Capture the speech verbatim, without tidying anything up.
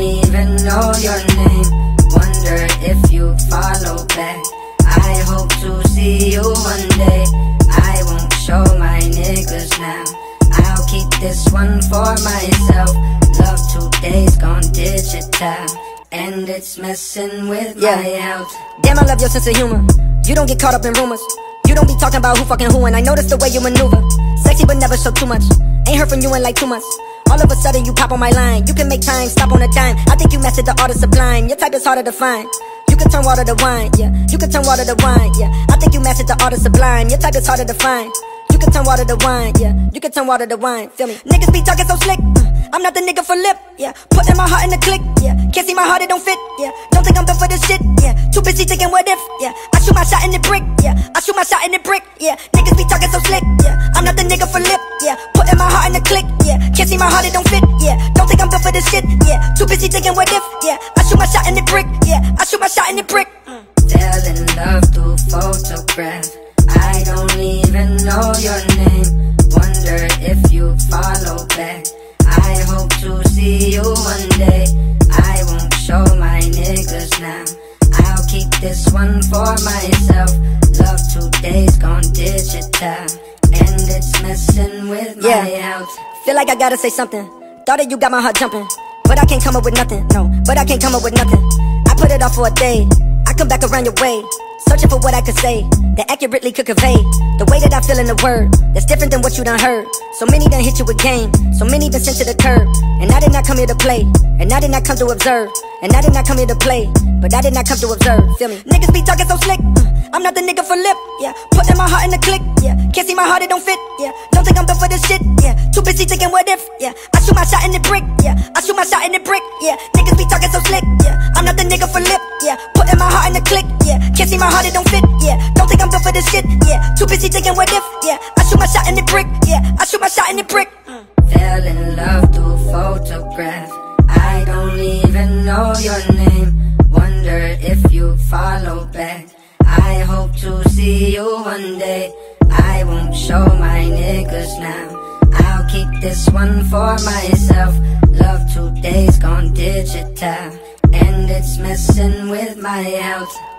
even know your name. Wonder if you follow back. I hope to see you one day. I won't show my niggas now. I'll keep this one for myself. Love today's gone digital, and it's messing with yeah. my health. Damn, I love your sense of humor. You don't get caught up in rumors. You don't be talking about who fucking who, and I notice the way you maneuver. Sexy but never show too much. Ain't heard from you in like two months. All of a sudden you pop on my line. You can make time stop on a dime. I think you mastered the art of sublime. Your type is harder to find. You can turn water to wine, yeah. You can turn water to wine, yeah. I think you mastered the art of sublime. Your type is harder to find. You can turn water to wine, yeah. You can turn water to wine, feel me? Niggas be talking so slick, uh, I'm not the nigga for lip, yeah. Putting my heart in the click, yeah. Can't see my heart, it don't fit, yeah. Don't think I'm built for this shit, yeah. Too busy thinking what if, yeah. I shoot my shot in the brick, yeah. I shoot my shot in the brick, yeah. Niggas be talking so slick, yeah. I'm not the nigga for lip, yeah. Putting my heart in the click, yeah. Can't see my heart, it don't fit, yeah. Don't think I'm built for this shit, yeah. Too busy thinking what if, yeah. I shoot my shot in the brick, yeah. I shoot my shot in the brick. Mm. Fell in love through photograph. I don't even know your name. Wonder if you follow back. I hope to see you one day. I won't show my niggas now. I'll keep this one for myself. Love today's gone digital, and it's messing with my yeah. health. Feel like I gotta say something. Thought that you got my heart jumping, but I can't come up with nothing. No, but I can't come up with nothing. I put it off for a day. I come back around your way, searching for what I could say that accurately could convey the way that I feel in the word that's different than what you done heard. So many done hit you with game, so many been sent to the curb. And I did not come here to play, and I did not come to observe, and I did not come here to play, but I did not come to observe, feel me? Niggas be talking so slick, uh, I'm not the nigga for lip, yeah. Putting my heart in the click, yeah. Can't see my heart, it don't fit, yeah. Don't think I'm built for this shit, yeah. Too busy thinking what if, yeah. I shoot my shot in the brick, yeah. I shoot my shot in the brick, yeah. Niggas be talking so slick, yeah. I'm not the nigga for lip, yeah. Putting my heart in the click, yeah. Can't see my heart, it don't fit, yeah. Don't think I'm built for this shit, yeah. Too busy thinking what if, yeah. I shoot my shot in the brick, yeah. I shoot my shot in the brick. Mm. Fell in love through photograph. I don't even know your name. Wonder if you follow back. I hope to see you one day. I won't show my niggas now. I'll keep this one for myself. Love today's gone digital, and it's messing with my health.